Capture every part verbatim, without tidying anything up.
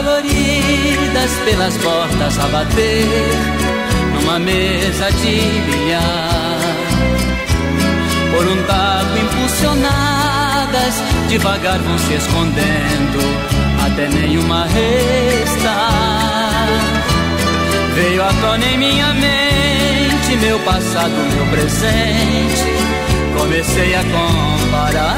coloridas pelas portas a bater numa mesa de bilhar. Por um taco impulsionadas, devagar vão se escondendo, até nenhuma restar. Veio à tona em minha mente meu passado, meu presente. Comecei a comparar.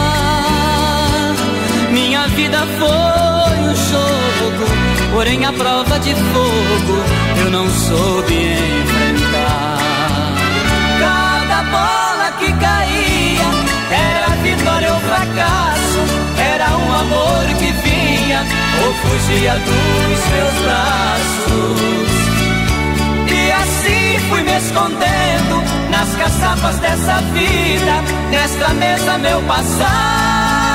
Minha vida foi um jogo, porém a prova de fogo eu não soube enfrentar. Cada bola que caía era vitória ou fracasso, era um amor que vinha ou fugia dos meus braços. E assim fui me escondendo nas caçapas dessa vida, nesta mesa meu passado.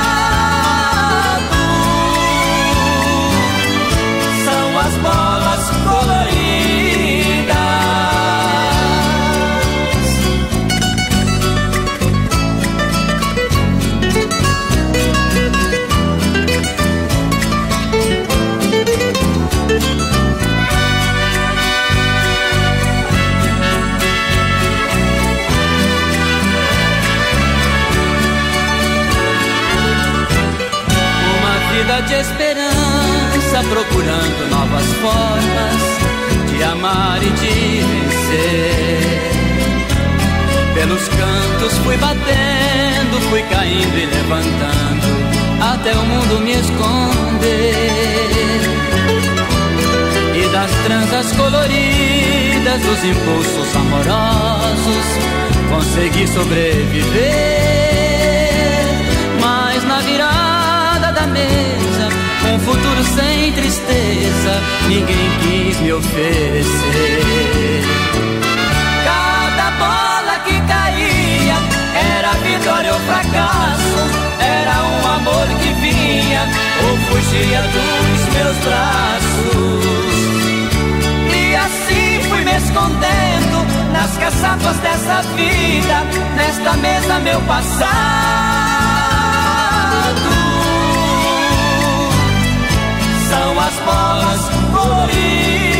São as bolas coloridas. De esperança, procurando novas formas de amar e de vencer. Pelos cantos fui batendo, fui caindo e levantando, até o mundo me esconder. E das transas coloridas, dos impulsos amorosos, consegui sobreviver. Mas na virada da mesa, um futuro sem tristeza, ninguém quis me oferecer. Cada bola que caía era vitória ou fracasso, era um amor que vinha ou fugia dos meus braços. E assim fui me escondendo nas caçapas dessa vida, nesta mesa meu passado. São as bolas coloridas.